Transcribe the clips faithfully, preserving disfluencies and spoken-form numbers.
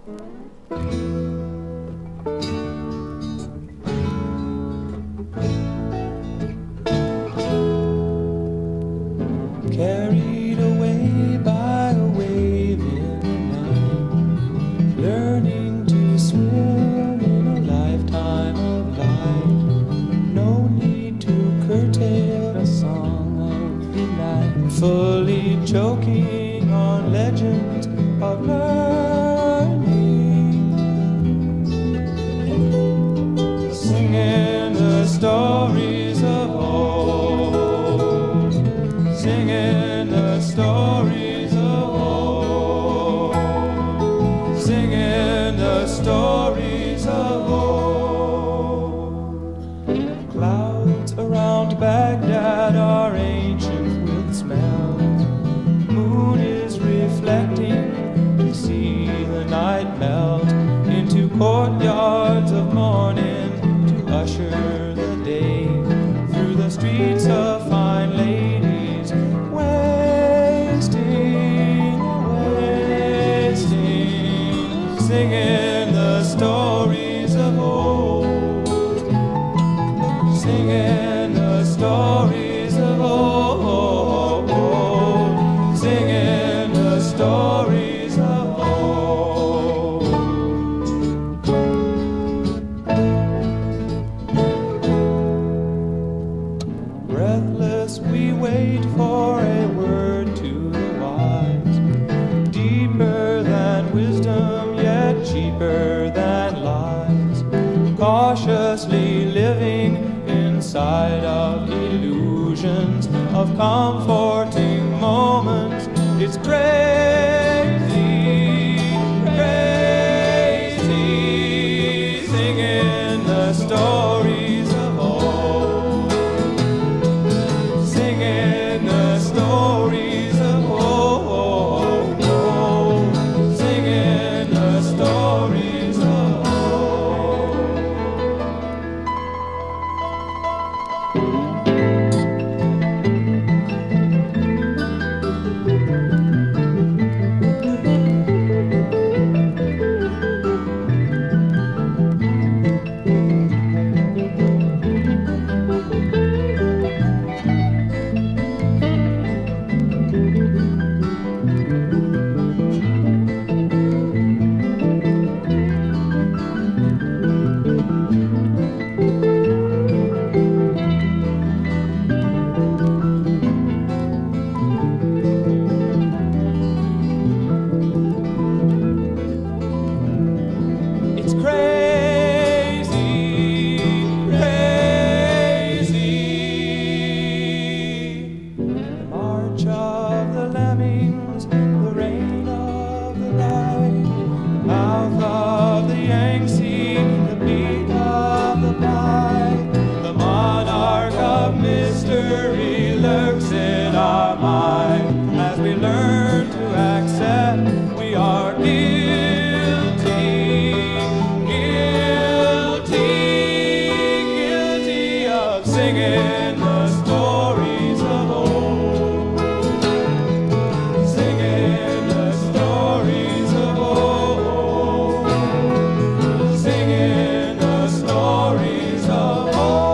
Carried away by a wave in the night, learning to swim in a lifetime of light. No need to curtail a song of the night, fully choking on legends of learning, singing the stories of old, singing the stories of old, singing the stories of old. Clouds around Baghdad are ancient with smells. Moon is reflecting to see the night melt into courtyards of morning to usher the day through the streets of fine ladies, wasting, wasting, singing the stories of old, singing the stories of old, singing the stories of old. Breathless we wait for a word to the wise, deeper than wisdom yet cheaper than lies, cautiously living inside of illusions of comforting moments. It's crazy, crazy, singing the stories of old, singing the stories of old, singing the stories of old. It's crazy, crazy, the march of the lemmings, the reign of the light, mouth of the Yangtze, the beat of the pipe, the monarch of mystery lurks in our mind as we learn to accept we are guilty, guilty, guilty of singing the stories of old, singing the stories of old, singing the stories of old.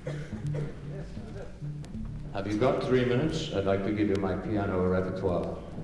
Have you got three minutes? I'd like to give you my piano repertoire.